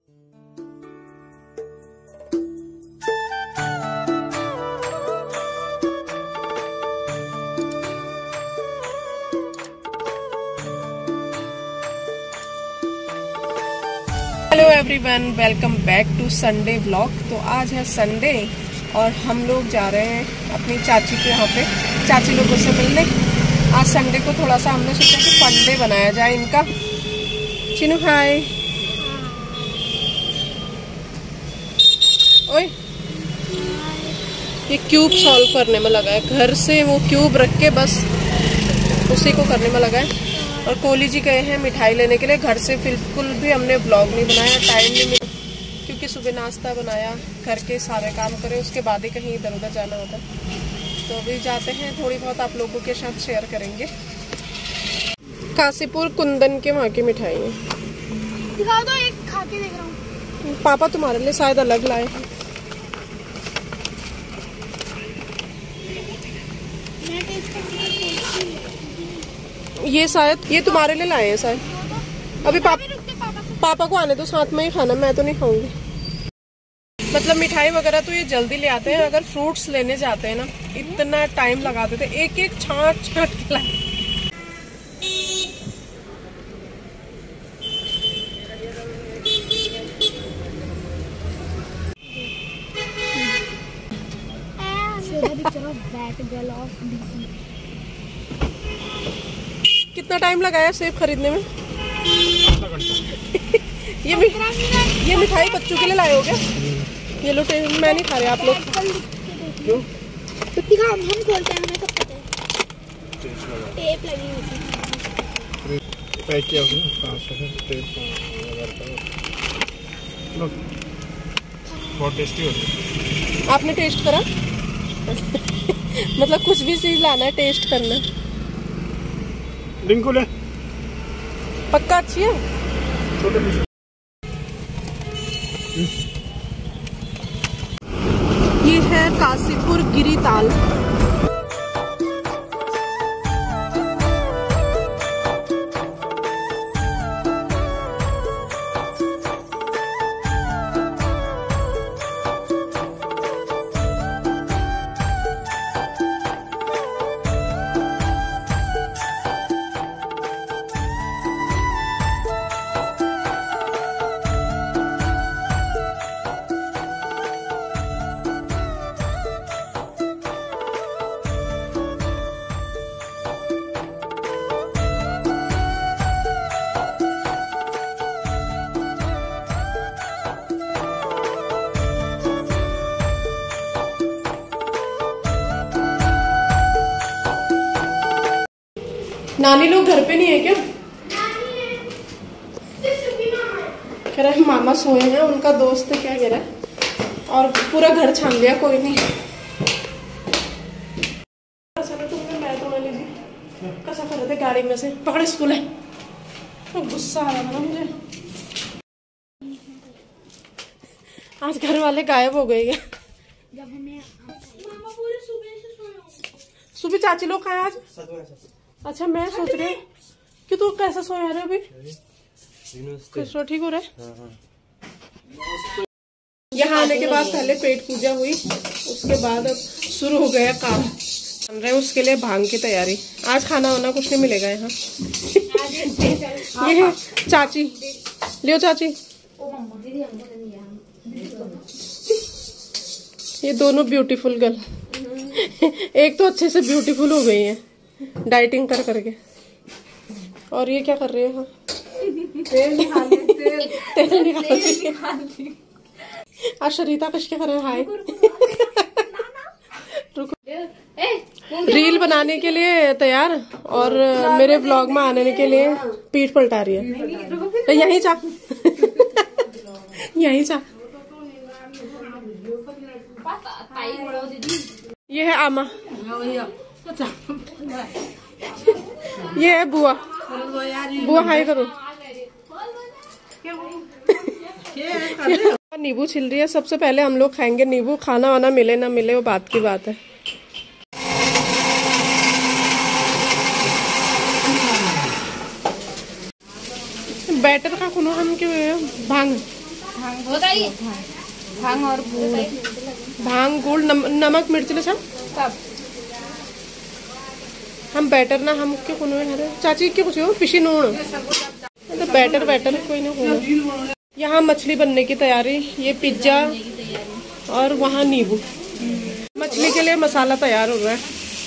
Hello everyone, welcome back to Sunday vlog. तो आज है संडे और हम लोग जा रहे हैं अपनी चाची के यहाँ पे चाची लोगों से मिलने। आज संडे को थोड़ा सा हमने सोचा कि फन डे बनाया जाए इनका। चिनू हाय। ओए, ये क्यूब सॉल्व करने में लगा है। घर से वो क्यूब रख के बस उसी को करने में लगा है। और कोहली जी गए हैं मिठाई लेने के लिए। घर से बिल्कुल भी हमने ब्लॉग नहीं बनाया, टाइम नहीं मिला, क्योंकि सुबह नाश्ता बनाया, घर के सारे काम करे, उसके बाद ही कहीं इधर उधर जाना होता है। तो अभी जाते हैं, थोड़ी बहुत आप लोगों के साथ शेयर करेंगे। काशीपुर कुंदन के वहाँ की मिठाई है। दिखा दो, एक खा के देख रहा हूँ। पापा तुम्हारे लिए शायद अलग लाए। ये शायद ये तुम्हारे लिए लाए हैं शायद। अभी पापा को आने दो, साथ में ही खाना, मैं तो नहीं खाऊंगी। मतलब मिठाई वगैरह तो ये जल्दी ले आते हैं। अगर फ्रूट्स लेने जाते हैं ना, इतना टाइम लगा देते हैं, एक एक छांट छांट के लाए। कितना टाइम लगाया सेब खरीदने में? ये मिठाई बच्चों के लिए लाए हो क्या? ये लो, मैं नहीं खा रहे, आप लोग क्यों? हम खोलते हैं, हमें सब पता है। टेप लगी हुई थी। पैक किया उसने टेप लो। बहुत टेस्टी होती है। आपने टेस्ट करा? मतलब कुछ भी चीज लाना है, टेस्ट करना। रिंकू ले। पक्का अच्छी है। ये है काशीपुर गिरी ताल। नानी लोग घर पे नहीं है क्या? कह रहा है मामा सोए हैं, उनका दोस्त है, क्या कह रहा है। और पूरा घर छान लिया, कोई नहीं। मैं तो कैसा कर रहे थे गाड़ी में से पकड़े स्कूल है, तो गुस्सा आ रहा था ना मुझे। आज घर वाले गायब हो गए। सुबह चाची लोग कहाँ आज? अच्छा, मैं सोच रही हूँ कि तू कैसे सोया रहे अभी? ठीक हो रहा है? यहाँ आने के बाद पहले पेट पूजा हुई, उसके बाद अब शुरू हो गया काम बन रहे, उसके लिए भांग की तैयारी। आज खाना वाना कुछ नहीं मिलेगा यहाँ। ये है चाची, लियो चाची। ये दोनों ब्यूटीफुल गर्ल। एक तो अच्छे से ब्यूटीफुल हो गई है डाइटिंग कर करके। और ये क्या कर रहे हैं? तेल निकाल रही। आज शरीता कश के कर रहे हैं। हाय, रुको। रील बनाने के लिए तैयार और मेरे व्लॉग में आने के लिए पीठ पलटा रही है। तो यहीं जा, यहीं जा। ये है आमा, ये है बुआ। बुआ हाय करो। नींबू छिल रही है। सबसे पहले हम लोग खाएंगे नींबू। खाना वाना मिले ना मिले वो बात की बात है। बैटर का खुनो हम क्यों भांग भांग और गुड़, भांग गुड़ नमक मिर्च ले सब हम बैटर ना हम क्यों कुछ हरे चाची क्यों कुछ हो पिशी नून तो बैटर कोई नहीं होना। यहाँ मछली बनने की तैयारी, ये पिज्जा और वहाँ नींबू। मछली के लिए मसाला तैयार हो रहा है।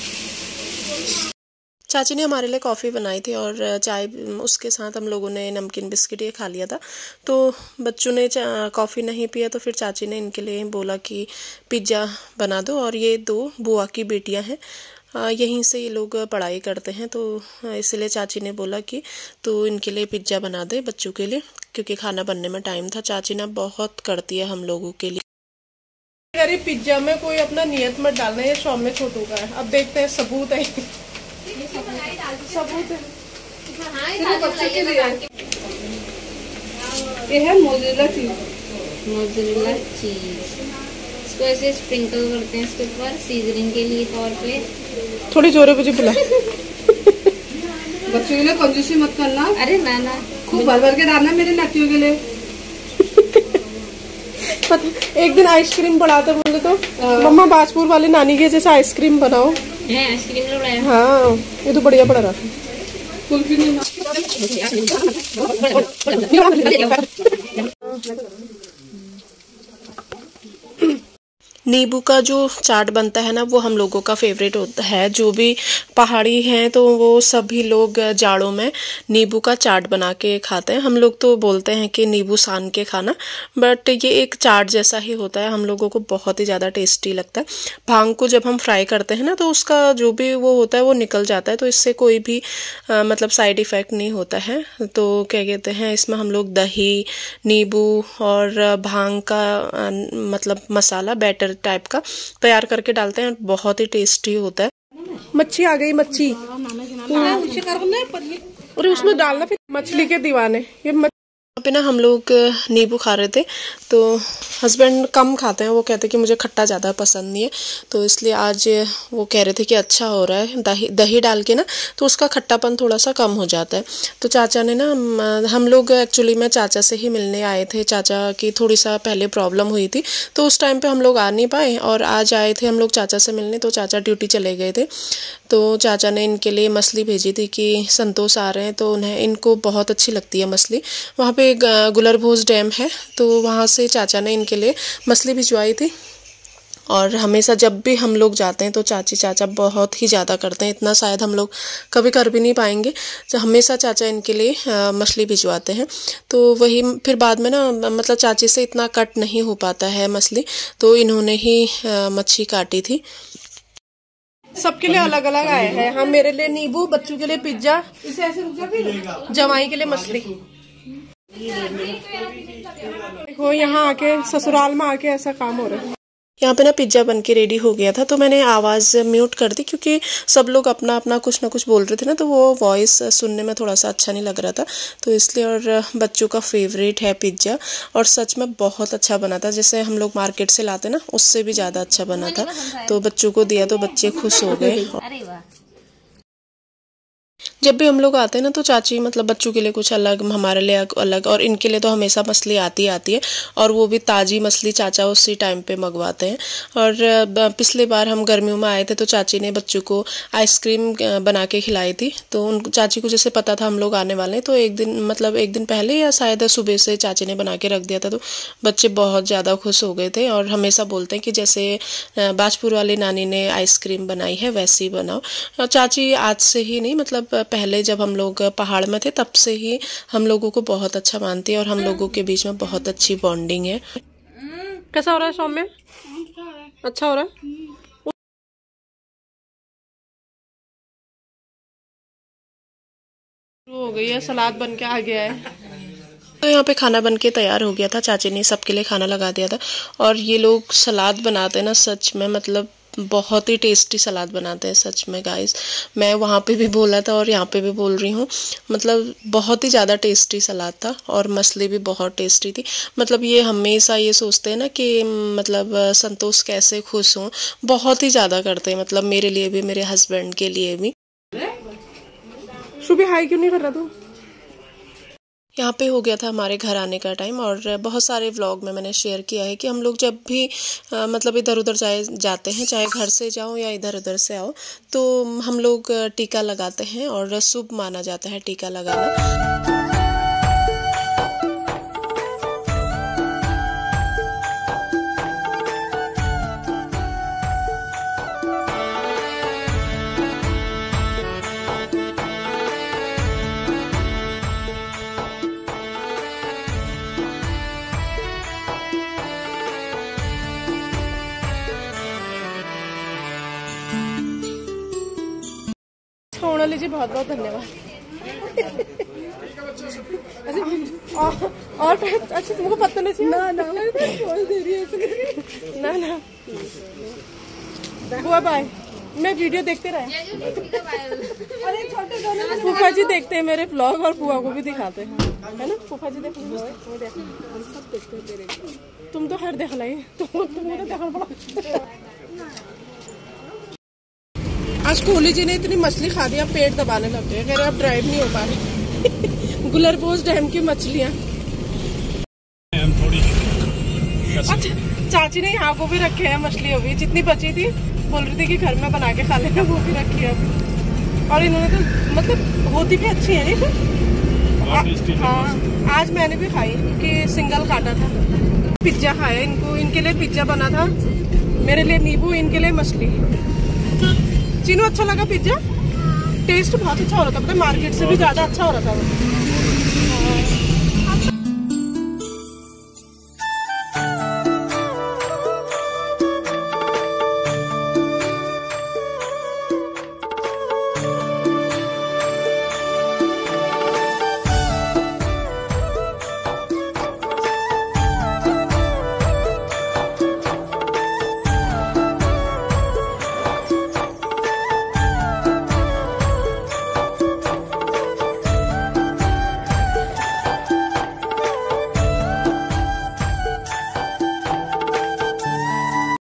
चाची ने हमारे लिए कॉफ़ी बनाई थी और चाय, उसके साथ हम लोगों ने नमकीन बिस्किट ये खा लिया था। तो बच्चों ने कॉफ़ी नहीं पिया तो फिर चाची ने इनके लिए बोला कि पिज्ज़ा बना दो। और ये 2 बुआ की बेटियां हैं, यहीं से ये लोग पढ़ाई करते हैं, तो इसलिए चाची ने बोला कि तो इनके लिए पिज्ज़ा बना दे बच्चों के लिए, क्योंकि खाना बनने में टाइम था। चाची ना बहुत करती है हम लोगों के लिए। अरे पिज्ज़ा में कोई अपना नियत मत डालना, ये शॉप में छोटू का है। अब देखते हैं, सबूत है सबूत है। ये है मोज़रेला चीज, इसको ऐसे स्प्रिंकल करते हैं इसके ऊपर सीजनिंग के लिए तौर पे। थोड़ी जोरे मुझे बुला बच्चों के लिए कंजूसी मत करना। अरे ना खूब भर के डालना मेरे नातियों के लिए। पता एक दिन आइसक्रीम बढ़ाते बोले तो मम्मा बाजपुर वाली नानी के जैसे आइसक्रीम बनाओ। आइसक्रीम बनाया, हाँ ये तो बढ़िया पड़ा रहा। कुल्फी नहीं नींबू का जो चाट बनता है ना, वो हम लोगों का फेवरेट होता है। जो भी पहाड़ी हैं तो वो सभी लोग जाड़ों में नींबू का चाट बना के खाते हैं। हम लोग तो बोलते हैं कि नींबू सान के खाना, बट ये एक चाट जैसा ही होता है। हम लोगों को बहुत ही ज़्यादा टेस्टी लगता है। भांग को जब हम फ्राई करते हैं ना, तो उसका जो भी वो होता है वो निकल जाता है, तो इससे कोई भी मतलब साइड इफ़ेक्ट नहीं होता है। तो क्या कहते हैं, इसमें हम लोग दही, नींबू और भांग का मतलब मसाला बैटर टाइप का तैयार करके डालते हैं। बहुत ही टेस्टी होता है। मच्छी आ गई, मच्छी और उसमें डालना फिर मछली के दीवाने। ये पे ना हम लोग नींबू खा रहे थे, तो हस्बैंड कम खाते हैं। वो कहते कि मुझे खट्टा ज़्यादा पसंद नहीं है, तो इसलिए आज वो कह रहे थे कि अच्छा हो रहा है दही डाल के ना, तो उसका खट्टापन थोड़ा सा कम हो जाता है। तो चाचा ने ना, हम लोग एक्चुअली में चाचा से ही मिलने आए थे। चाचा की थोड़ी सा पहले प्रॉब्लम हुई थी, तो उस टाइम पे हम लोग आ नहीं पाए, और आज आए थे हम लोग चाचा से मिलने। तो चाचा ड्यूटी चले गए थे, तो चाचा ने इनके लिए मछली भेजी थी कि संतोष आ रहे हैं, तो उन्हें इनको बहुत अच्छी लगती है मछली। वहाँ पे गुलरभोज डैम है, तो वहाँ से चाचा ने इनके लिए मछली भिजवाई थी। और हमेशा जब भी हम लोग जाते हैं तो चाची चाचा बहुत ही ज़्यादा करते हैं। इतना शायद हम लोग कभी कर भी नहीं पाएंगे, तो हमेशा चाचा इनके लिए मछली भिजवाते हैं। तो वही फिर बाद में ना, मतलब चाची से इतना कट नहीं हो पाता है मछली, तो इन्होंने ही मच्छी काटी थी। सबके लिए अलग अलग आए हैं। हाँ, मेरे लिए नींबू, बच्चों के लिए पिज्जा, जवाई के लिए मछली। देखो यहाँ आके, ससुराल में आके ऐसा काम हो रहा है। यहाँ पे ना पिज्ज़ा बन के रेडी हो गया था, तो मैंने आवाज़ म्यूट कर दी, क्योंकि सब लोग अपना अपना कुछ ना कुछ बोल रहे थे ना, तो वो वॉइस सुनने में थोड़ा सा अच्छा नहीं लग रहा था, तो इसलिए। और बच्चों का फेवरेट है पिज्ज़ा, और सच में बहुत अच्छा बना था। जैसे हम लोग मार्केट से लाते ना, उससे भी ज़्यादा अच्छा बना था। तो बच्चों को दिया तो बच्चे खुश हो गए। जब भी हम लोग आते हैं ना, तो चाची मतलब बच्चों के लिए कुछ अलग, हमारे लिए अलग, और इनके लिए तो हमेशा मछली आती है, और वो भी ताज़ी मछली चाचा उसी टाइम पे मंगवाते हैं। और पिछले बार हम गर्मियों में आए थे, तो चाची ने बच्चों को आइसक्रीम बना के खिलाई थी। तो उन चाची को जैसे पता था हम लोग आने वाले हैं, तो एक दिन पहले या शायद सुबह से चाची ने बना के रख दिया था। तो बच्चे बहुत ज़्यादा खुश हो गए थे, और हमेशा बोलते हैं कि जैसे बाजपुर वाली नानी ने आइसक्रीम बनाई है वैसे ही बनाओ। चाची आज से ही नहीं, मतलब पहले जब हम लोग पहाड़ में थे तब से ही हम लोगों को बहुत अच्छा मानती है, और हम लोगों के बीच में बहुत अच्छी बॉन्डिंग है। कैसा हो रहा है सौम्य? अच्छा हो रहा है। हो गई है, सलाद बन के आ गया है। तो यहाँ पे खाना बन के तैयार हो गया था। चाची ने सबके लिए खाना लगा दिया था, और ये लोग सलाद बनाते हैं ना, सच में मतलब बहुत ही टेस्टी सलाद बनाते हैं सच में गाइस। मैं वहाँ पे भी बोला था और यहाँ पे भी बोल रही हूँ, मतलब बहुत ही ज़्यादा टेस्टी सलाद था, और मछली भी बहुत टेस्टी थी। मतलब ये हमेशा ये सोचते हैं ना कि मतलब संतोष कैसे खुश हों, बहुत ही ज़्यादा करते हैं, मतलब मेरे लिए भी, मेरे हस्बैंड के लिए भी। सुबह हाई क्यों नहीं कर रहा तू? यहाँ पे हो गया था हमारे घर आने का टाइम, और बहुत सारे व्लॉग में मैंने शेयर किया है कि हम लोग जब भी मतलब इधर उधर जाते हैं, चाहे घर से जाओ या इधर उधर से आओ, तो हम लोग टीका लगाते हैं और शुभ माना जाता है टीका लगाना। सोना लीजिए, बहुत बहुत धन्यवाद। और अच्छा तुमको पता नहीं चाहिए ना दे रही है ना बुआ बाय, मैं वीडियो देखते रहे। अरे छोटे दोनों फूफा जी देखते हैं मेरे ब्लॉग और बुआ को भी दिखाते हैं, है ना फूफा जी देखते हैं। तुम तो हर देख लाई, तुमको देखना पड़ा। आज कोहली जी ने इतनी मछली खा दिया, पेट दबाने लग गए, कह रहे अब ड्राइव नहीं हो पा रही। गुलरपोज डैम की मछलियाँ। अच्छा चाची ने यहाँ को भी रखे हैं मछलियाँ भी, जितनी बची थी बोल रही थी कि घर में बना के खा लेना, वो भी रखी है अभी। और इन्होंने तो मतलब होती भी अच्छी है नहीं। हाँ आज मैंने भी खाई क्योंकि सिंगल काटा था। पिज्जा खाया, इनके लिए पिज्जा बना था, मेरे लिए नींबू, इनके लिए मछली। चीनू अच्छा लगा पिज्जा? टेस्ट बहुत अच्छा हो रहा था, पता है मार्केट से भी ज्यादा अच्छा हो रहा था।